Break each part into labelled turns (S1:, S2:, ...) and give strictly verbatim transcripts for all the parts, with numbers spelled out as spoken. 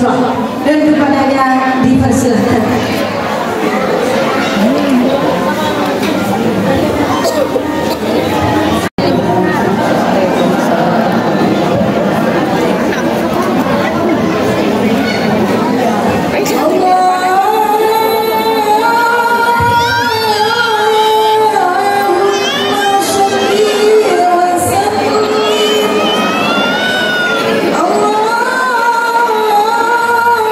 S1: Yusra dan kepadanya dipersilahkan.
S2: Allah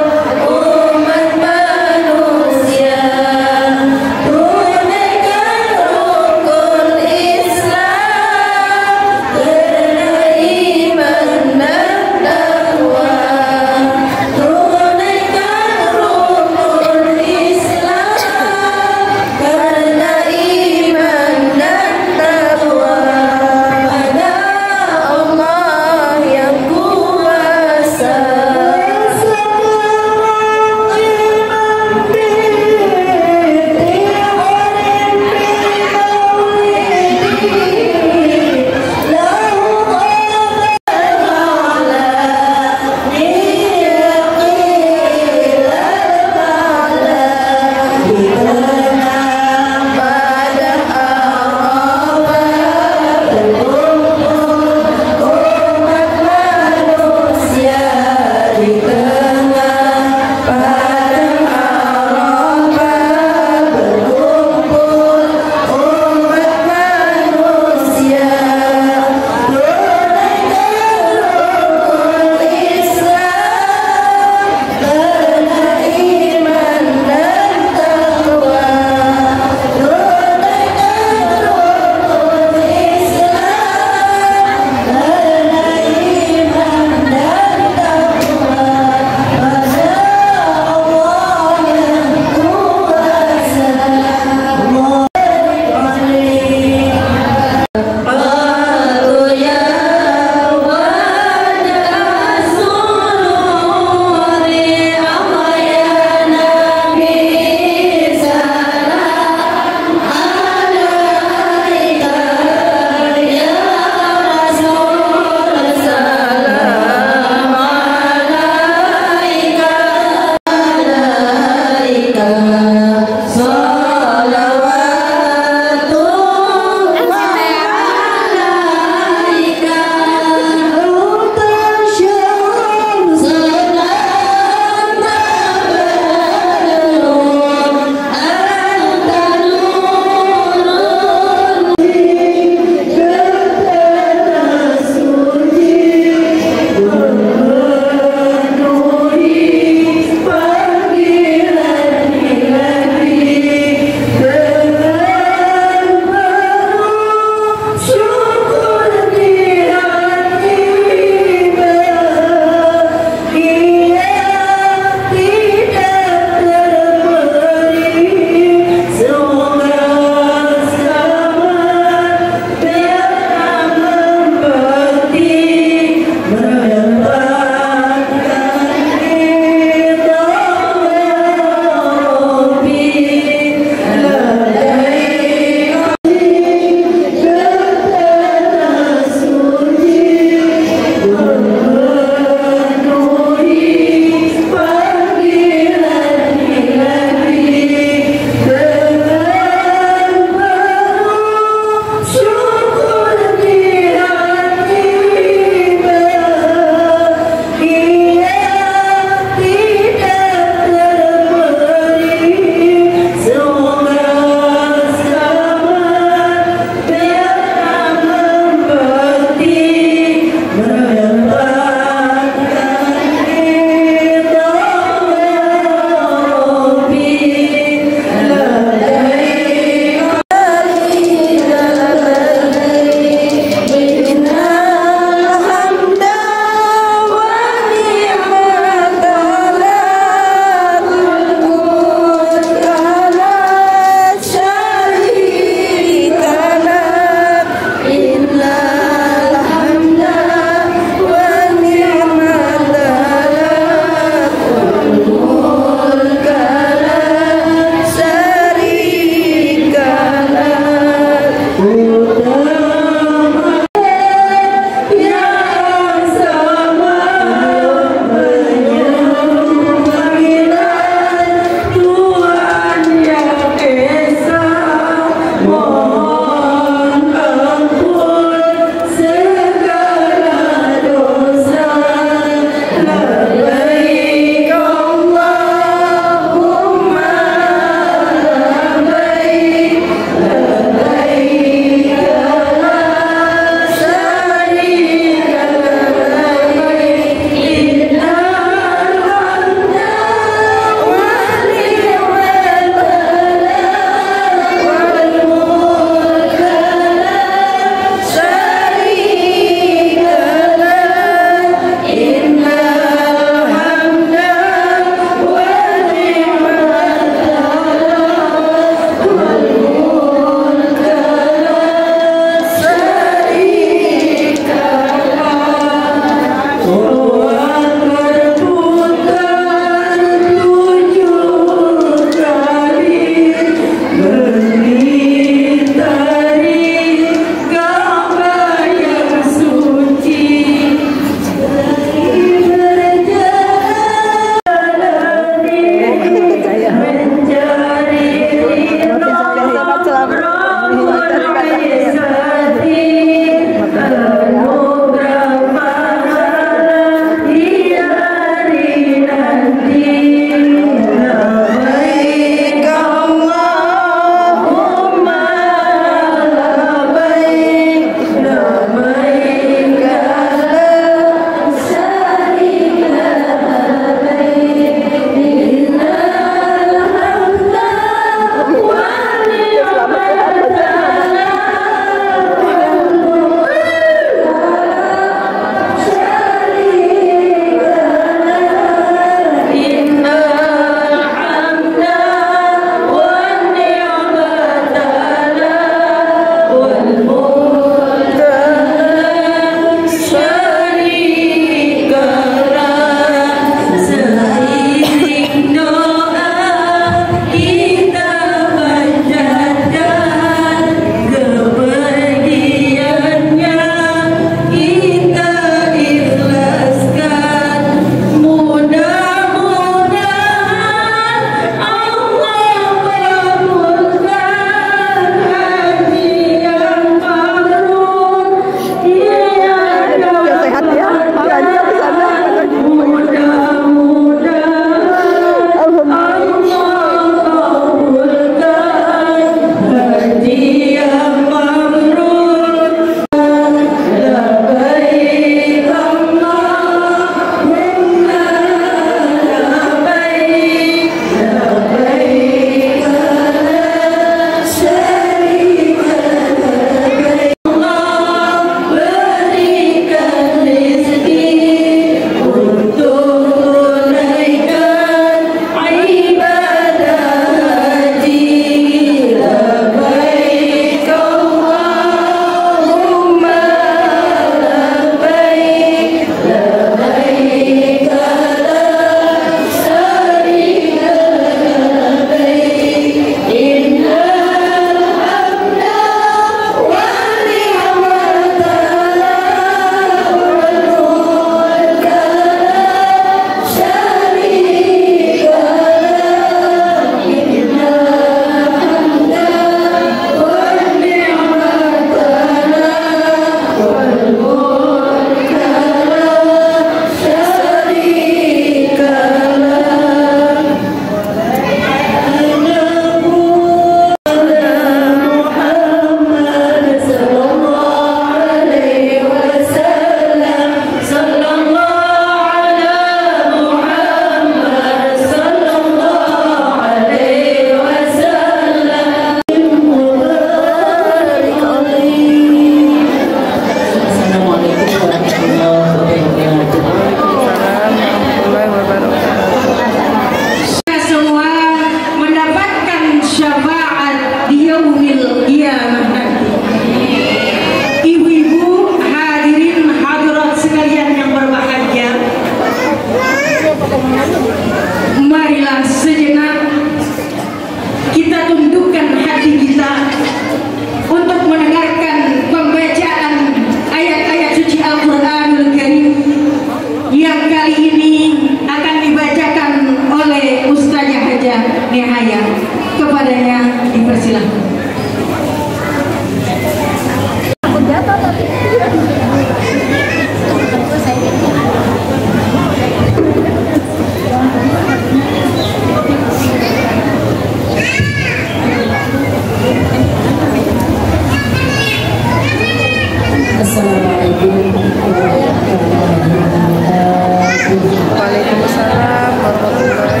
S2: Waalaikumsalam warahmatullahi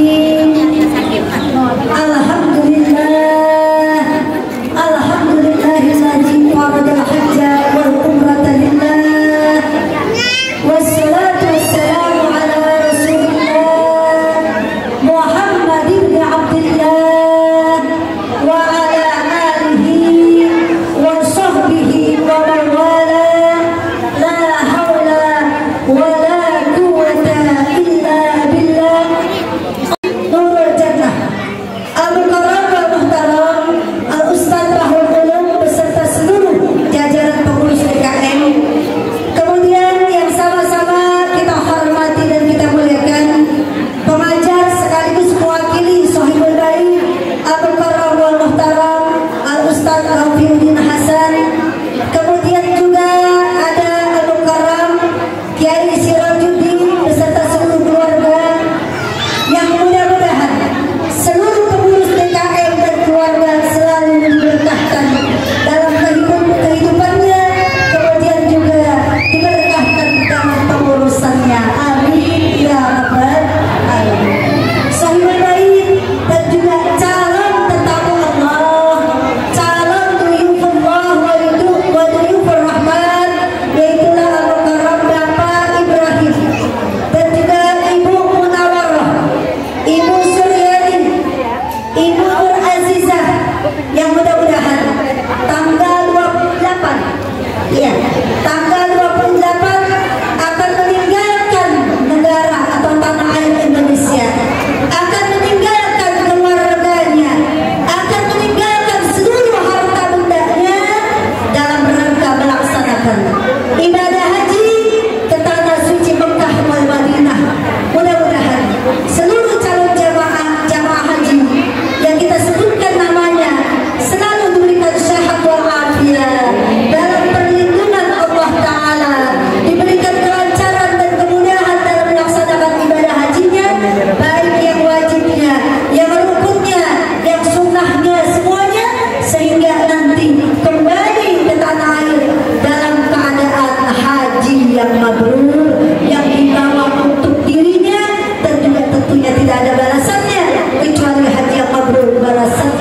S1: Alhamdulillah, Alhamdulillah.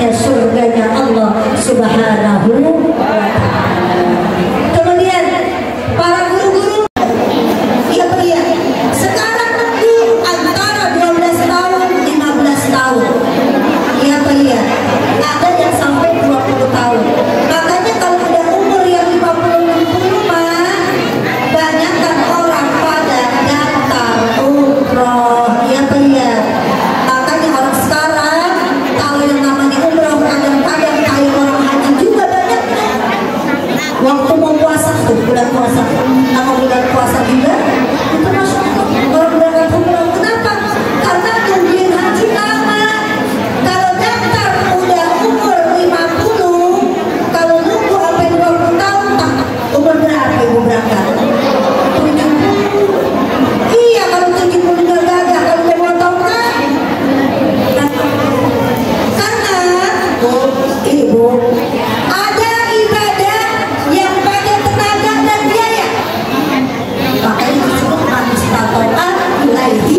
S1: hanya surganya Allah Subhanahu wa Ta'ala. Kemudian para guru-guru, iya pria sekarang itu antara dua belas tahun lima belas tahun, iya pria ada yang sampai dua puluh tahun. Makanya kalau udah umur yang lima puluh enam puluh mah banyak kan orang pada daftar umroh, iya pria. Makanya orang sekarang kalau yang namanya umroh kadang-kadang kayak orang haji juga banyak. Waktu mau puasa tuh bulan puasa, sama bulan puasa juga itu masuk orang berangkat umroh. Kenapa? Karena nungguin haji lama. Kalau daftar udah umur lima puluh, kalau nunggu sampai dua puluh tahun, tak umur berapa ibu berangkat? tujuh puluh. Iya, kalau tujuh puluh juga gagal, kalau udah dua tahun kan? Nah, karena oh, ibu ada ibadah yang pakai tenaga dan biaya. Makanya disebut manistato'ah ilaihi.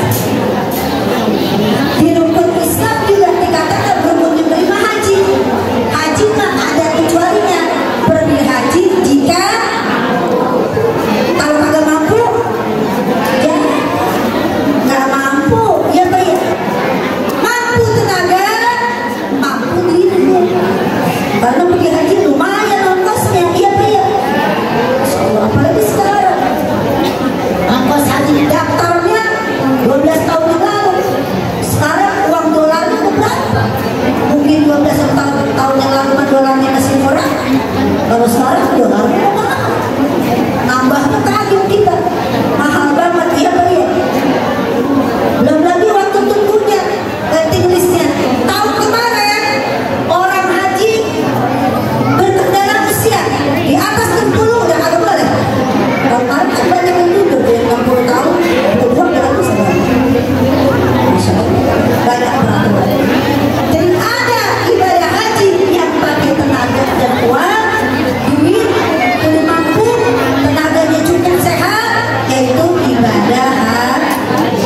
S1: Di rukun Islam juga dikatakan rukun menerima haji. Haji mah ada kecualinya. Pergi haji jika kalau kagak mampu, ya nggak mampu, ya bayar. Mampu tenaga, mampu diri. Karena pergi haji lumayan ongkosnya, iya bayar. Apalagi sekarang ongkos haji daftarnya dua belas tahun yang lalu. Sekarang uang dolarnya berapa? Mungkin dua belas tahun, tahun yang lalu mah dolarnya masih murah. Kalau sekarang dolarnya mahal. Nambahnya kaget kita. Mahal banget, iya bayar. Belum lagi waktu tunggunya, waiting listnya. Tahun kemarin orang haji berkendara usia di atas enam puluh udah kagak boleh. Tahun kemarin kan banyak yang duduk di enam puluh tahun, kedua gratis banget. Masya Allah, banyak peraturan. Dan ada ibadah haji yang pakai tenaga dan uang, duit, belum mampu, tenaganya cukup sehat, yaitu ibadah haji.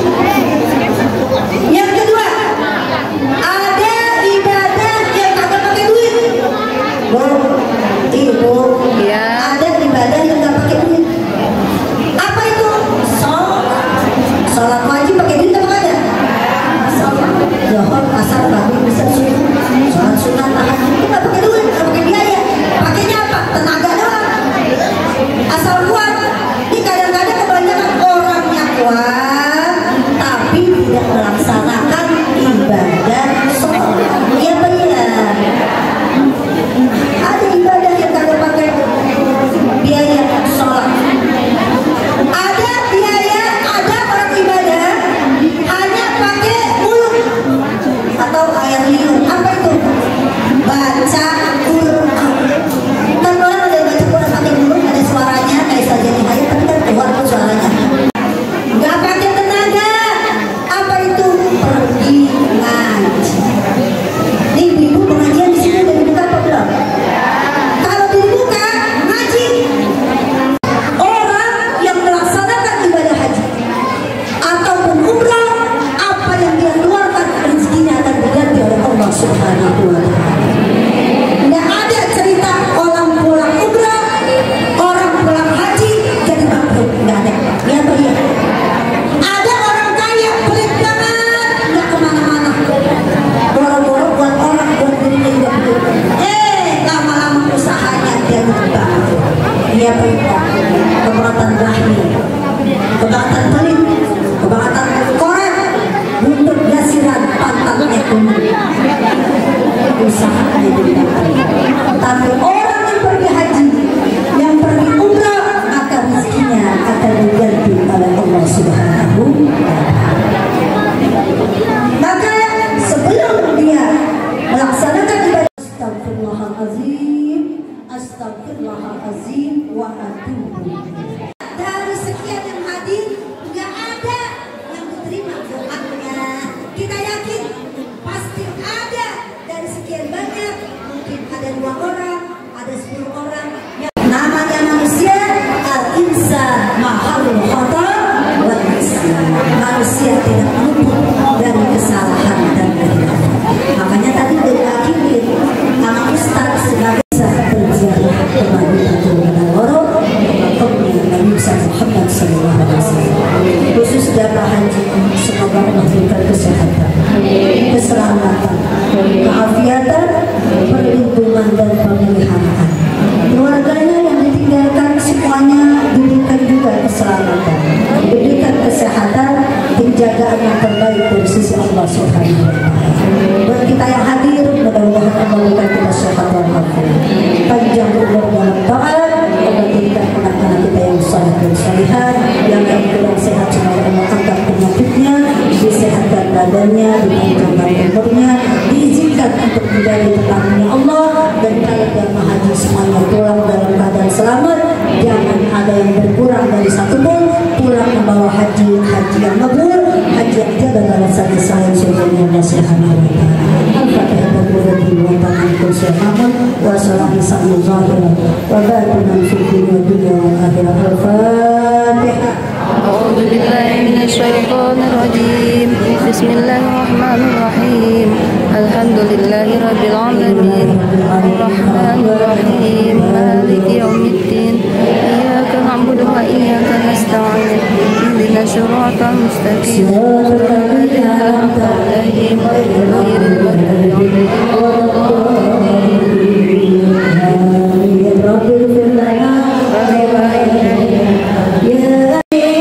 S1: Yang kedua, ada ibadah yang kagak pakai duit. Bu, ibu, ada ibadah yang nggak pakai duit. Apa itu? Sholat. Sholat wajib pakai duit apa ada? Sholat Zuhur, asar, maghrib, isya, subuh. Sholat sunat, tahajud itu nggak pakai duit, nggak pakai biaya. Pakainya apa? Tenaga doang. Asal kuat. Ini kadang-kadang kebanyakan orangnya kuat, tapi tidak melaksanakan ibadah sholat. Iya benar. Ada ibadah yang kagak pakai biaya sholat. Ada biaya, ada orang ibadah hanya pakai mulut atau air liur. Apa itu? Baca Quran. Kan orang ada yang baca Quran pakai mulut, ada suaranya kayak saja nih ayat, tapi kan keluar tuh suaranya. Nggak pakai tenaga. Apa itu? Pergi ngaji. Nih ibu pengajian di sini udah dibuka apa belum? Kalau dibuka ngaji. Orang yang melaksanakan ibadah haji ataupun umrah, apa yang dia keluarkan rezekinya akan diganti oleh Allah Subhanahu wa Ta'ala. Nggak ada cerita orang pulang umrah, orang pulang haji jadi bangkrut, nggak ada. Ya bayar. Ada orang kaya pelit banget, nggak kemana-mana. Boro-boro buat orang, buat dirinya juga begitu. Eh, lama-lama usahanya dia bangkrut. Dia bayar. Kebangkatan rahmi, kebangkatan pelit, kebangkatan korek, untuk gasiran pantatnya kuning. Usahanya jadi bangkrut. Tapi orang yang pergi haji, yang pergi umrah, maka rezekinya akan diganti oleh Allah Subhanahu wa Ta'ala. Maka sebelum dia melaksanakan ibadah, astagfirullahaladzim, astagfirullahaladzim wa atubu. Dari sekian yang hadir, nggak ada yang diterima doanya. Kita yakin pasti ada. Dari sekian banyak, mungkin ada dua orang, ada sepuluh orang. Yang namanya manusia, al-insan mahalul khata wal isyan. Manusia tidak luput dari kesalahan dan kehilafan. Makanya tadi untuk menjadi tetangga Allah, dan kalian jamaah haji semuanya pulang dalam keadaan selamat. Jangan ada yang berkurang dari satu pun, pulang membawa haji haji yang mabrur, haji yang tiada balasan di selain surganya Allah Subhanahu wa taala. Al-Fatihah berkurang wa ta'ala selamat wa salam sa'il zahira wa batinan fi dunya wal akhirah. Al-Fatihah.
S2: A'udzu billahi minasyaitonir rajim. Bismillahirrahmanirrahim. Alhamdulillahi rabbil alamin. Arrahmanir rahim. Maliki yaumiddin. Iyyaka na'budu wa iyyaka nasta'in. Ihdinas siratal mustaqim. Siratal ladzina an'amta 'alaihim ghairil maghdubi 'alaihim waladdallin.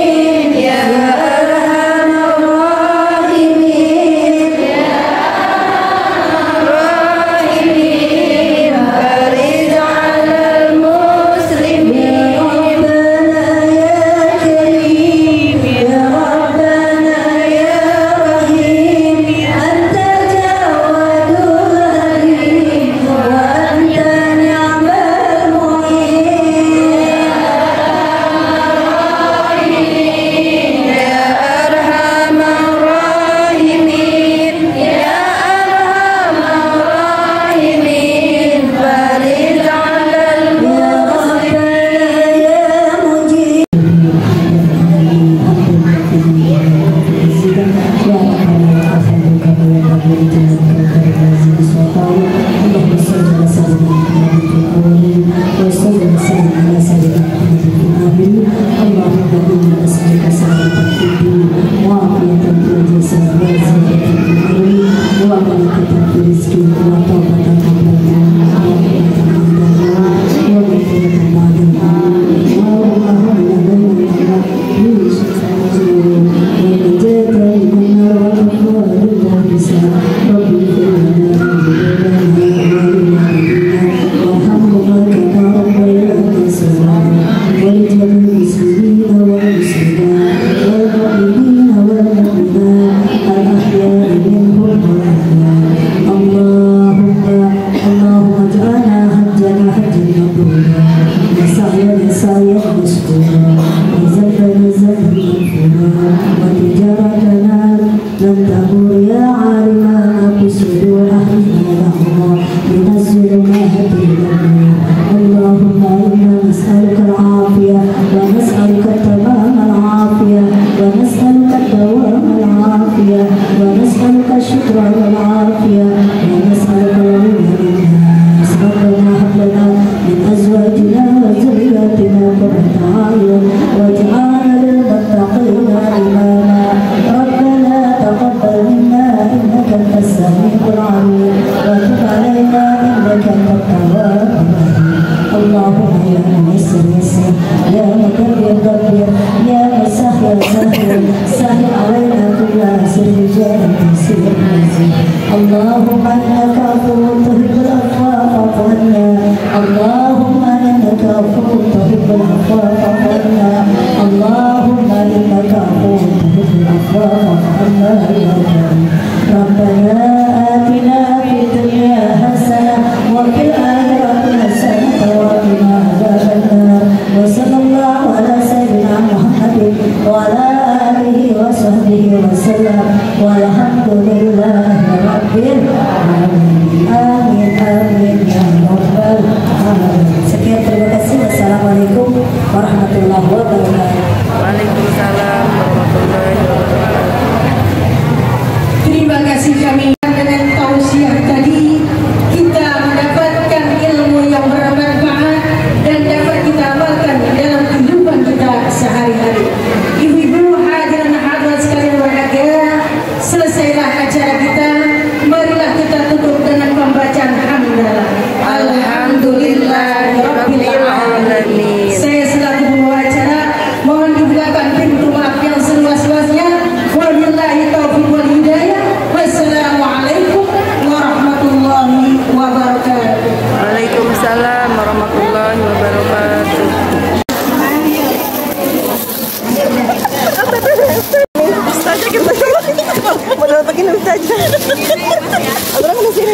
S1: Sekian, terima kasih. Wassalamualaikum warahmatullahi wabarakatuh.
S2: Waalaikumsalam warahmatullahi wabarakatuh.
S3: Terima kasih kami.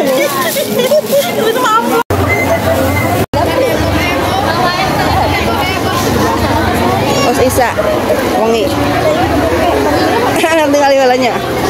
S2: Os Isa, wangi. Tinggal balanya.